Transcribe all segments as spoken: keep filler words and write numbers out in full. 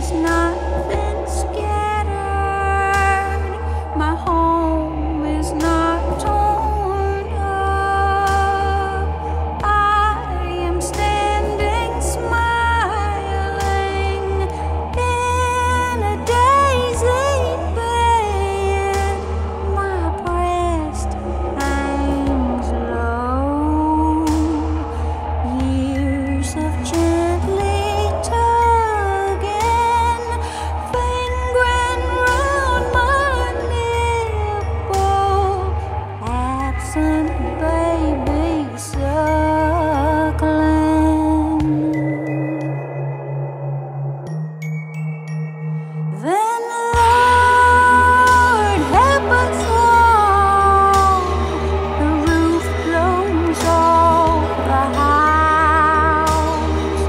has not been scattered. My home is not torn up. I am standing smiling in a daisy bed. My breast hangs low. Years of gently tugging, fingering round my nipple, absent baby suckling. Then Lord help us all, the roof blows off the house.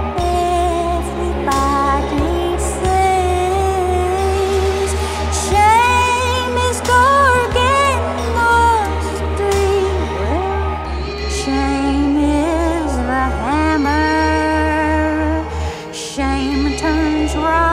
Everybody says shame is dark and musty. Well, shame is the hammer. Shame turns right